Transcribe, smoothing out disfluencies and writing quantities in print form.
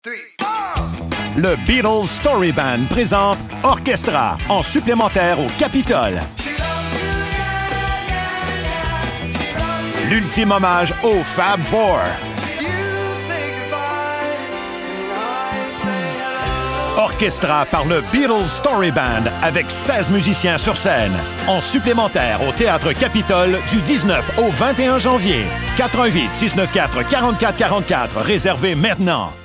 three, four. Le Beatles Story Band présente Orchestra en supplémentaire au Capitole. L'ultime hommage au Fab Four. Orchestra par le Beatles Story Band avec 16 musiciens sur scène. En supplémentaire au Théâtre Capitole du 19 au 21 janvier. 88 694 44 44. Réservé maintenant.